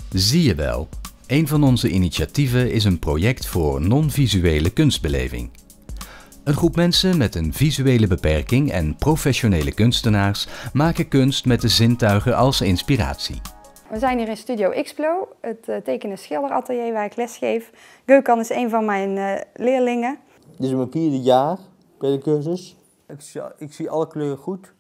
Zie je wel, een van onze initiatieven is een project voor non-visuele kunstbeleving. Een groep mensen met een visuele beperking en professionele kunstenaars maken kunst met de zintuigen als inspiratie. We zijn hier in Studio Xplo, het teken- en schilderatelier waar ik lesgeef. Gökhan is een van mijn leerlingen. Dit is mijn 4e jaar bij de cursus. Ik zie alle kleuren goed.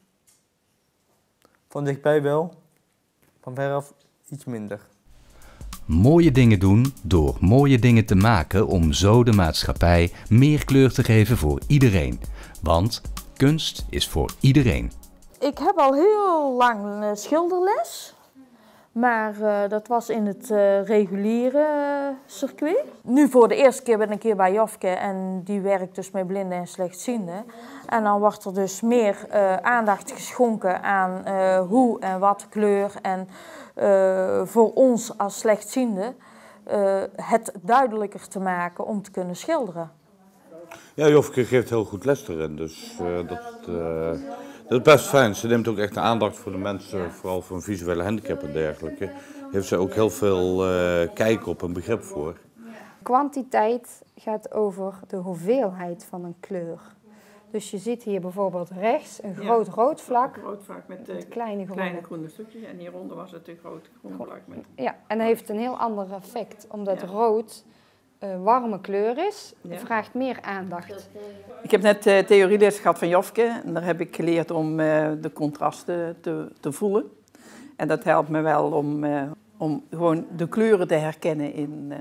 Van dichtbij wel, van veraf iets minder. Mooie dingen doen door mooie dingen te maken om zo de maatschappij meer kleur te geven voor iedereen. Want kunst is voor iedereen. Ik heb al heel lang schilderles, maar dat was in het reguliere circuit. Nu voor de eerste keer ben ik hier bij Jofke en die werkt dus met blinden en slechtzienden. En dan wordt er dus meer aandacht geschonken aan hoe en wat kleur en voor ons als slechtzienden het duidelijker te maken om te kunnen schilderen. Ja, Jofke geeft heel goed les erin, dus dat is best fijn. Ze neemt ook echt de aandacht voor de mensen, vooral voor een visuele handicap en dergelijke. Heeft ze ook heel veel kijk op en begrip voor. Kwantiteit gaat over de hoeveelheid van een kleur. Dus je ziet hier bijvoorbeeld rechts een groot rood vlak. Een rood vlak met kleine groene stukjes en hieronder was het een groot groen vlak. Ja, en dat heeft een heel ander effect, omdat rood warme kleur is, vraagt meer aandacht. Ik heb net theorieles gehad van Jofke en daar heb ik geleerd om de contrasten te voelen. En dat helpt me wel om gewoon de kleuren te herkennen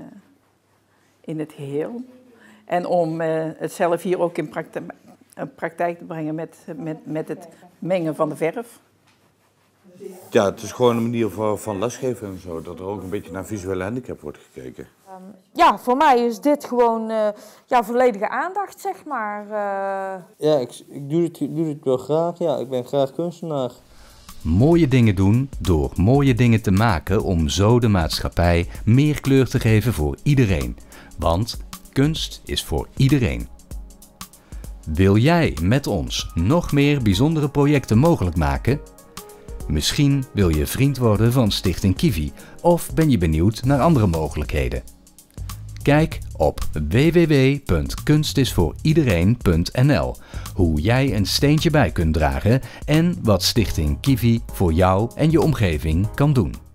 in het geheel. En om het zelf hier ook in praktijk te brengen met het mengen van de verf. Ja, het is gewoon een manier van lesgeven en zo, dat er ook een beetje naar visuele handicap wordt gekeken. Ja, voor mij is dit gewoon volledige aandacht, zeg maar. Ja, ik doe het wel graag. Ja, ik ben graag kunstenaar. Mooie dingen doen door mooie dingen te maken om zo de maatschappij meer kleur te geven voor iedereen. Want kunst is voor iedereen. Wil jij met ons nog meer bijzondere projecten mogelijk maken? Misschien wil je vriend worden van Stichting Kiwi of ben je benieuwd naar andere mogelijkheden? Kijk op www.kunstistvooriedereen.nl hoe jij een steentje bij kunt dragen en wat Stichting Kiwi voor jou en je omgeving kan doen.